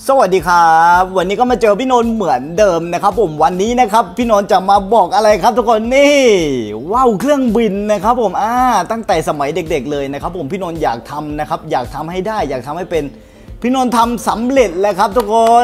สวัสดีครับวันนี้ก็มาเจอพี่นนท์เหมือนเดิมนะครับผมวันนี้นะครับพี่นนท์จะมาบอกอะไรครับทุกคนนี่ว้าวเครื่องบินนะครับผมตั้งแต่สมัยเด็กๆเลยนะครับผมพี่นนท์อยากทำนะครับอยากทำให้ได้อยากทำให้เป็นพี่นนท์ทำสำเร็จแล้วครับทุกคน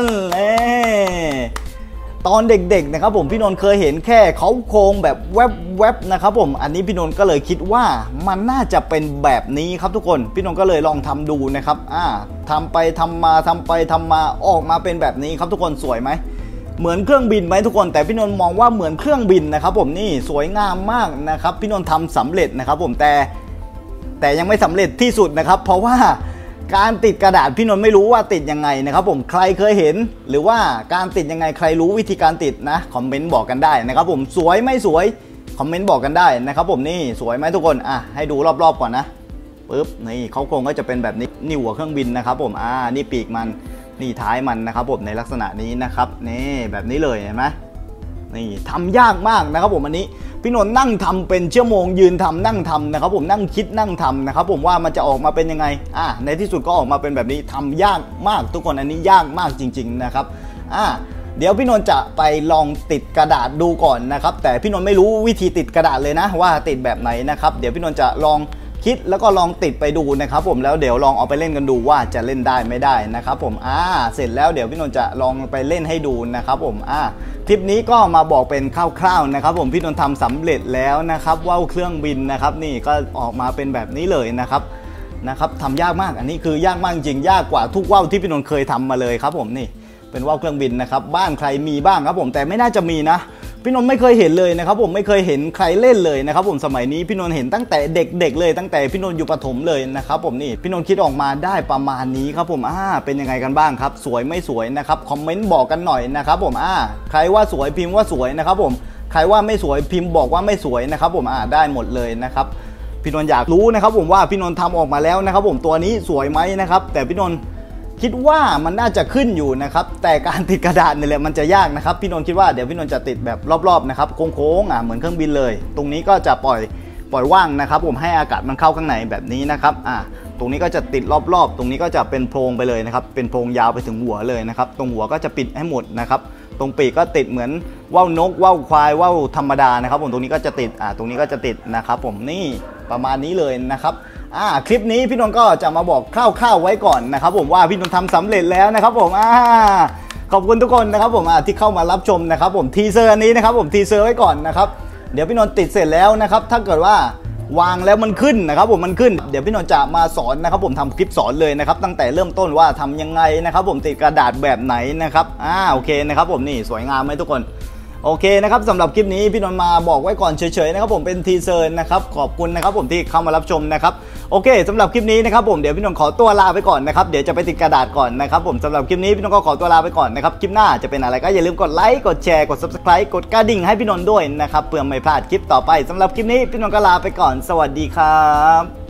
ตอนเด็กๆนะครับผมพี่นนท์เคยเห็นแค่เขาโครงแบบแวบๆนะครับผมอันนี้พี่นนท์ก็เลยคิดว่ามันน่าจะเป็นแบบนี้ครับทุกคนพี่นนท์ก็เลยลองทำดูนะครับทำไปทำมาทำไปทำมาออกมาเป็นแบบนี้ครับทุกคนสวยไหมเหมือนเครื่องบินไหมทุกคนแต่พี่นนท์มองว่าเหมือนเครื่องบินนะครับผมนี่สวยงามมากนะครับพี่นนท์ทำสำเร็จนะครับผมแต่ยังไม่สำเร็จที่สุดนะครับเพราะว่าการติดกระดาษพี่นนท์ไม่รู้ว่าติดยังไงนะครับผมใครเคยเห็นหรือว่าการติดยังไงใครรู้วิธีการติดนะคอมเมนต์บอกกันได้นะครับผมสวยไม่สวยคอมเมนต์บอกกันได้นะครับผมนี่สวยไหมทุกคนให้ดูรอบๆก่อนนะปึ๊บนี่เขาโครงก็จะเป็นแบบนี้นี่หัวเครื่องบินนะครับผมนี่ปีกมันนี่ท้ายมันนะครับผมในลักษณะนี้นะครับนี่แบบนี้เลยเห็นไหมนี่ทำยากมากนะครับผมอันนี้พี่นนท์นั่งทำเป็นชั่วโมงยืนทำนั่งทำนะครับผมนั่งคิดนั่งทำนะครับผมว่ามันจะออกมาเป็นยังไงในที่สุดก็ออกมาเป็นแบบนี้ทำยากมากทุกคนอันนี้ยากมากจริงๆนะครับเดี๋ยวพี่นนท์จะไปลองติดกระดาษดูก่อนนะครับแต่พี่นนท์ไม่รู้วิธีติดกระดาษเลยนะว่าติดแบบไหนนะครับเดี๋ยวพี่นนท์จะลองคิดแล้วก็ลองติดไปดูนะครับผมแล้วเดี๋ยวลองเอาไปเล่นกันดูว่าจะเล่นได้ไม่ได้นะครับผมเสร็จแล้วเดี๋ยวพี่นนท์จะลองไปเล่นให้ดูนะครับผมคลิปนี้ก็มาบอกเป็นคร่าวๆนะครับผมพี่นนท์ทำสำเร็จแล้วนะครับว่าวเครื่องบินนะครับนี่ก็ออกมาเป็นแบบนี้เลยนะครับทำยากมากอันนี้คือยากมากจริงยากกว่าทุกว่าวที่พี่นนท์เคยทำมาเลยครับผมนี่เป็นว่าวเครื่องบินนะครับบ้านใครมีบ้างครับผมแต่ไม่น่าจะมีนะพี่นนท์ไม่เคยเห็นเลยนะครับผมไม่เคยเห็นใครเล่นเลยนะครับผมสมัยนี้พี่นนท์เห็นตั้งแต่เด็กๆเลยตั้งแต่พี่นนท์อยู่ประถมเลยนะครับผมนี่พี่นนท์คิดออกมาได้ประมาณนี้ครับผมเป็นยังไงกันบ้างครับสวยไม่สวยนะครับคอมเมนต์บอกกันหน่อยนะครับผมใครว่าสวยพิมพ์ว่าสวยนะครับผมใครว่าไม่สวยพิมพ์บอกว่าไม่สวยนะครับผมได้หมดเลยนะครับพี่นนท์อยากรู้นะครับผมว่าพี่นนท์ทำออกมาแล้วนะครับผมตัวนี้สวยไหมนะครับแต่พี่นนท์คิดว่ามันน่าจะขึ้นอยู่นะครับแต่การติดกระดาษนี่แหละมันจะยากนะครับพี่นนท์คิดว่าเดี๋ยวพี่นนท์จะติดแบบรอบๆนะครับโค้งๆเหมือนเครื่องบินเลยตรงนี้ก็จะปล่อยว่างนะครับผมให้อากาศมันเข้าข้างในแบบนี้นะครับตรงนี้ก็จะติดรอบๆตรงนี้ก็จะเป็นโพรงไปเลยนะครับเป็นโพรงยาวไปถึงหัวเลยนะครับตรงหัวก็จะปิดให้หมดนะครับตรงปีกก็ติดเหมือนว่าวนกว่าวควายว่าวธรรมดานะครับผมตรงนี้ก็จะติดตรงนี้ก็จะติดนะครับผมนี่ประมาณนี้เลยนะครับคลิปนี้พี่นนท์ก็จะมาบอกคร่าวๆไว้ก่อนนะครับผมว่าพี่นนท์ทำสำเร็จแล้วนะครับผมขอบคุณทุกคนนะครับผมที่เข้ามารับชมนะครับผมทีเซอร์อันนี้นะครับผมทีเซอร์ไว้ก่อนนะครับเดี๋ยวพี่นนท์ติดเสร็จแล้วนะครับถ้าเกิดว่าวางแล้วมันขึ้นนะครับผมมันขึ้นเดี๋ยวพี่นนท์จะมาสอนนะครับผมทำคลิปสอนเลยนะครับตั้งแต่เริ่มต้นว่าทำยังไงนะครับผมติดกระดาษแบบไหนนะครับโอเคนะครับผมนี่สวยงามไหมทุกคนโอเคนะครับสำหรับคลิปนี้พี่นนท์มาบอกไว้ก่อนเฉยๆนะครับผมเป็นทีเซอร์นะครับขอบคุณนะครับผมที่เข้ามารับชมนะครับโอเคสำหรับคลิปนี้นะครับผมเดี๋ยวพี่นนท์ขอตัวลาไปก่อนนะครับเดี๋ยวจะไปติดกระดาษก่อนนะครับผมสำหรับคลิปนี้พี่นนท์ก็ขอตัวลาไปก่อนนะครับคลิปหน้าจะเป็นอะไรก็อย่าลืมกดไลค์กดแชร์กด Subscribe กดกระดิ่งให้พี่นนท์ด้วยนะครับเพื่อไม่พลาดคลิปต่อไปสำหรับคลิปนี้พี่นนท์ก็ลาไปก่อนสวัสดีครับ